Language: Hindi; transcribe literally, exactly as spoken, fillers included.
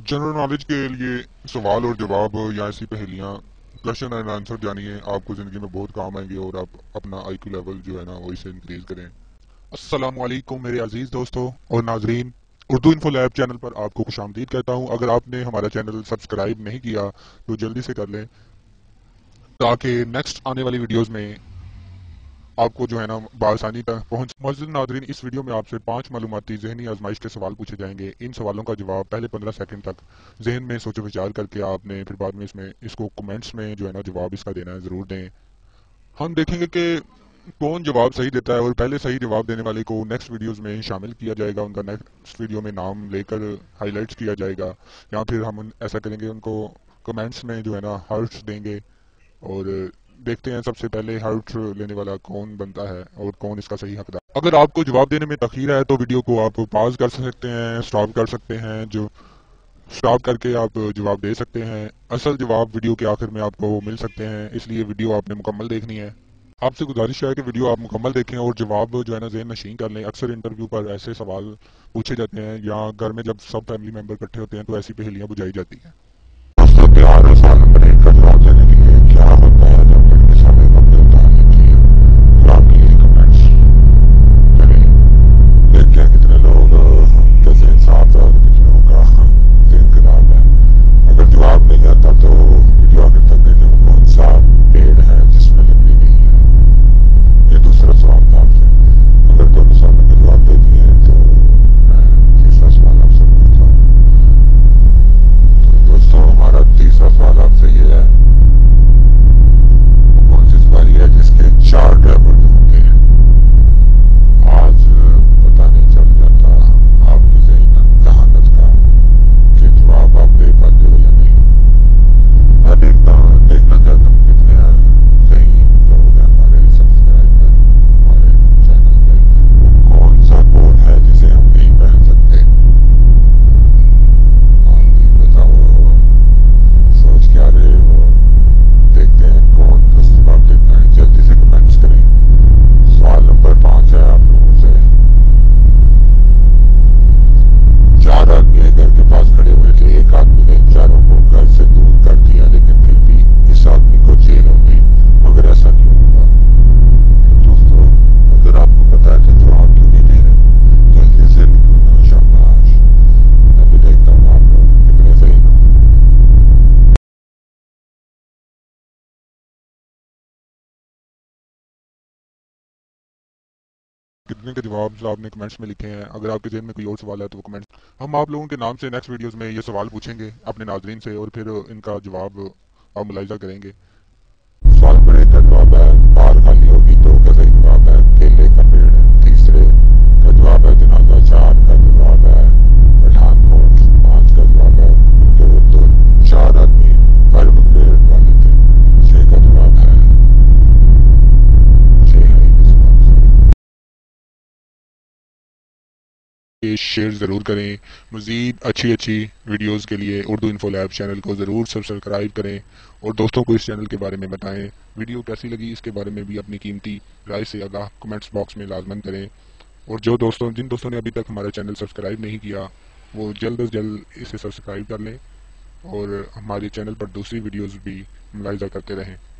जनरल नॉलेज के लिए सवाल और जवाब या ऐसी पहेलियाँ क्वेश्चन एंड आंसर जानिए, आपको ज़िंदगी में बहुत काम आएंगे और आप अपना आई क्यू लेवल जो है ना वो इसे इंक्रीज करें। अस्सलाम वालेकुम मेरे अजीज दोस्तों और नाजरीन, उर्दू इन्फो लैब चैनल पर आपको खुशामदीद कहता हूँ। अगर आपने हमारा चैनल सब्सक्राइब नहीं किया तो जल्दी से कर लें ताकि नेक्स्ट आने वाली वीडियोस में आपको जो है ना बआसानी तक पहुंच। मौजूद नादरीन, इस वीडियो में आपसे पांच मालूमाती जहनी आजमाइश के सवाल पूछे जाएंगे। इन सवालों का जवाब पहले पंद्रह सेकंड तक जहन में सोचो विचार करके आपने फिर बाद में इसमें इसको कमेंट्स में जो है ना जवाब इसका देना है, ज़रूर दें। हम देखेंगे कि कौन जवाब सही देता है और पहले सही जवाब देने वाले को नेक्स्ट वीडियोस में शामिल किया जाएगा, उनका नेक्स्ट वीडियो में नाम लेकर हाईलाइट्स किया जाएगा, या फिर हम उन, ऐसा करेंगे उनको कमेंट्स में जो है ना हार्ट्स देंगे। और देखते हैं सबसे पहले हार्ट लेने वाला कौन बनता है और कौन इसका सही हकदार। अगर आपको जवाब देने में तखीर है तो वीडियो को आप पॉज कर सकते हैं, स्टॉप कर सकते हैं, जो स्टॉप करके आप जवाब दे सकते हैं। असल जवाब वीडियो के आखिर में आपको मिल सकते हैं, इसलिए वीडियो आपने मुकम्मल देखनी है। आपसे गुजारिश है कि वीडियो आप मुकम्मल देखें और जवाब जो है ना ज़हन नशीन कर लें। अक्सर इंटरव्यू पर ऐसे सवाल पूछे जाते हैं या घर में जब सब फैमिली मेंबर इकट्ठे होते हैं तो ऐसी पहेलियां बुझाई जाती हैं। दोस्तों, तैयार है सवाल नंबर एक का जवाब देने के लिए? क्या होता है जब लड़की सामने कपड़े उतार लेती है? जवाब के लिए कमेंट्स करें। देखते हैं कितने लोग कैसे इंसाफ और कितनों का ज़हन खराब है। अगर जवाब नहीं आता तो वीडियो आगे तक देखें। कौन सा पेड़ है जिसमें लकड़ी नहीं है? ये दूसरा सवाल था आपसे। अगर दोनों सवालों के जवाब दे दिए तो मैं तीसरा सवाल आपसे पूछता हूँ। दोस्तों, हमारा तीसरा सवाल आपसे ये है, कौन सी सवारी है जिसके चार ड्राइवर होते हैं? आज पता नहीं चल जाता आपकी जहानत का कि जवाब आप दे पाते हो या नहीं। मैं देखता हूँ देखना चाहता हूँ कितने सही लोग हैं हमारे सब्सक्राइबर हमारे चैनल पे। वो कौन सा कोड है जिसे हम नहीं पहन सकते? हाँ जी, बताओ, सोच क्या रहे हो? देखते हैं कौन दस जवाब देता है, जल्दी से कमेंट्स करें। सवाल नंबर पाँच है आप लोगों से। चार आदमी घर के पास खड़े हुए थे। एक आदमी ने चारों को घर से दूर कर दिया, लेकिन फिर भी इस आदमी को जेल हो गई। मगर ऐसा क्यों हुआ? तो दोस्तों, अगर आपको पता है तो जवाब क्यों नहीं दे रहे? जल्दी से निकलना, शाबाश। मैं भी देखता हूँ आप लोग कितने सही हो। कितने के जवाब आपने कमेंट्स में लिखे हैं। अगर आपके जेहन में कोई और सवाल है तो वो कमेंट्स, हम आप लोगों के नाम से नेक्स्ट वीडियोस में ये सवाल पूछेंगे अपने नाजरीन से और फिर इनका जवाब आप मुलाहिजा करेंगे। सवाल नंबर एक का जवाब है बाहर खाली होगी तो का सही जवाब है केले का पेड़। तीसरे का जवाब है जनाजा। चार का जवाब है पठानकोट। पाँच का जवाब है जो दो चार आदमी फायर ब्रिगेड वाले थे। छह का जवाब है छह है इस बात से। ये शेयर ज़रूर करें। मज़ीद अच्छी अच्छी वीडियोस के लिए उर्दू इन्फो लैब चैनल को ज़रूर सब्सक्राइब करें और दोस्तों को इस चैनल के बारे में बताएं। वीडियो कैसी लगी इसके बारे में भी अपनी कीमती राय से आगाह कमेंट्स बॉक्स में लाजमन करें। और जो दोस्तों जिन दोस्तों ने अभी तक हमारा चैनल सब्सक्राइब नहीं किया वो जल्द अज जल्द इसे सब्सक्राइब कर लें और हमारे चैनल पर दूसरी वीडियोज़ भी मुलाहिजा करते रहें।